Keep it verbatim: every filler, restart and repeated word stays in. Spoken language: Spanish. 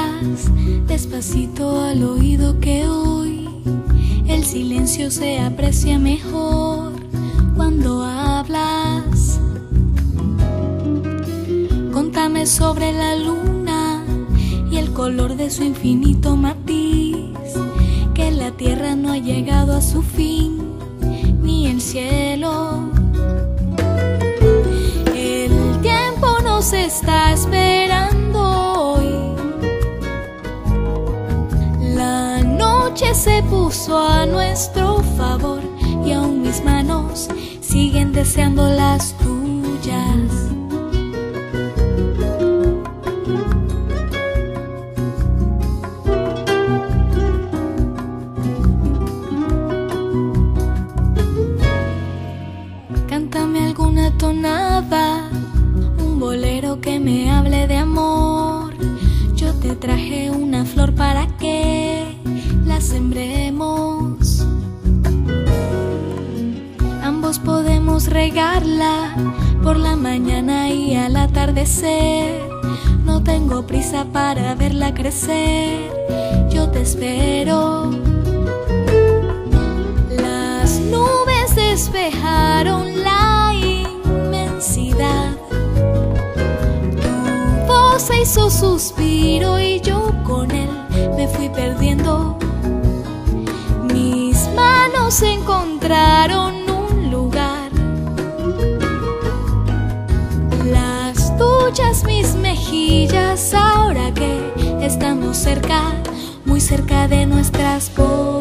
digas despacito al oído que hoy el silencio se aprecia mejor cuando hablas. Contame sobre la luna y el color de su infinito matiz, que la tierra no ha llegado a su fin, ni el cielo. El tiempo nos está esperando hoy. La noche se puso a nuestro favor y aún mis manos siguen deseando las tuyas. Cántame alguna tonada, un bolero que me hable de amor. Yo te traje una flor para que la sembremos. Ambos podemos regarla por la mañana y al atardecer. No tengo prisa para verla crecer, yo te espero. Las nubes despejaron la inmensidad. Tu voz se hizo suspiro y yo con él me fui perdiendo. Mis manos encontraron un lugar, las tuyas mis mejillas, ahora que estamos cerca, muy cerca de nuestras voces.